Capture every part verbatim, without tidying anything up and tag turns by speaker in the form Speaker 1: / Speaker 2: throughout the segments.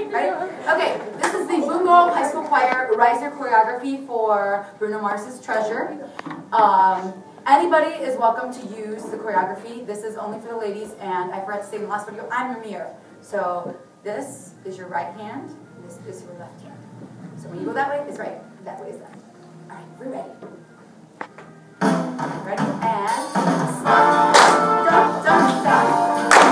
Speaker 1: Ready? Okay, this is the Bungo High School Choir riser choreography for Bruno Mars's Treasure. Um, anybody is welcome to use the choreography. This is only for the ladies, and I forgot to say in the last video, I'm your mirror. So this is your right hand, and this is your left hand. So when you go that way, it's right. That way is left. All right, we're ready. Ready? And stop. Dum, dum, dum.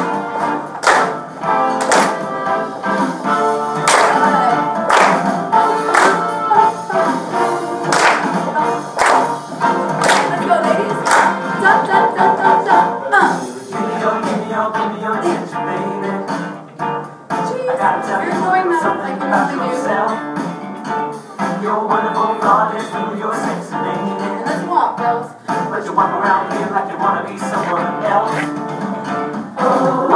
Speaker 2: You're wonderful, goddess, through your sexy name.
Speaker 1: Let's walk, girls.
Speaker 2: But you walk around here like you wanna be someone else. Oh, oh,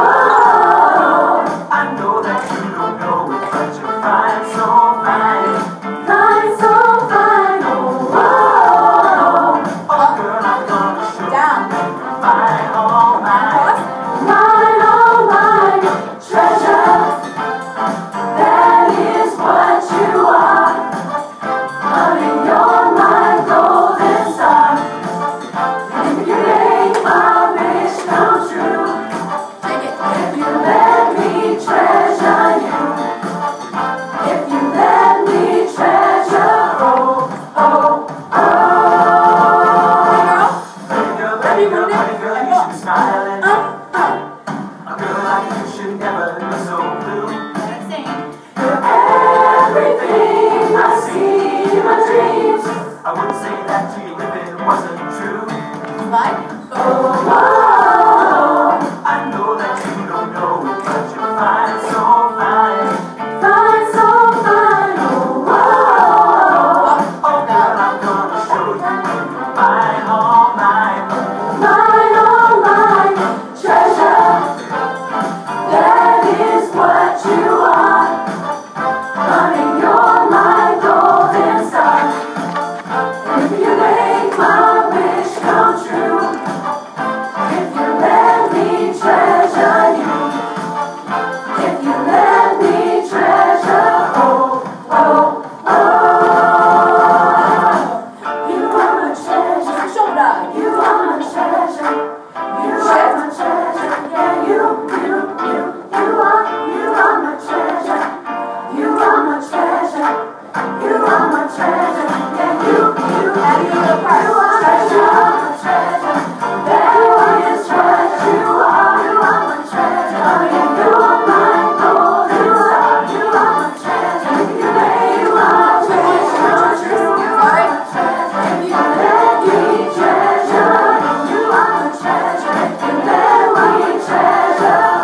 Speaker 2: I know that you don't know it, but you're fine, so fine. Fine, so fine. Oh, oh, oh, girl, I'm gonna show
Speaker 1: Down.
Speaker 2: you you're fine, all mine.
Speaker 1: Mine,
Speaker 2: all mine. Treasure, that is what you are. Honey, you're my golden star. If you make my wish come true,
Speaker 1: take it.
Speaker 2: if you let me treasure you, if you let me treasure, oh, oh,
Speaker 1: Hey, girl.
Speaker 2: oh. Pretty girl, pretty girl, pretty girl, you should be smiling.
Speaker 1: Uh, uh.
Speaker 2: A girl like you should never look so blue.
Speaker 1: Let's sing.
Speaker 2: You're everything I see in my dreams. I wouldn't say that to you if it wasn't true.
Speaker 1: Slide.
Speaker 2: Oh, oh, I know that you don't know it, but you're fine, so fine. Fine, so fine. Oh, oh, oh, girl, I'm gonna show you you're fine, all mine. Mine, all mine. Treasure, that is what you are. Honey, you're my golden star. If you make my wish come true, if you let me treasure you, if you let me treasure, oh, oh, oh. You are my treasure,
Speaker 1: Shoulder.
Speaker 2: you are my treasure, you are my treasure, yeah, you, you, you, you are, you are my treasure, you are my treasure, you are my treasure, yeah, you, you,
Speaker 1: Add your little part.
Speaker 2: you are my treasure, that is what you are, you are my treasure, you are my golden star, you are my treasure, if you make my wish come true, you are my treasure, if you let me treasure, you are my treasure, if you let me treasure.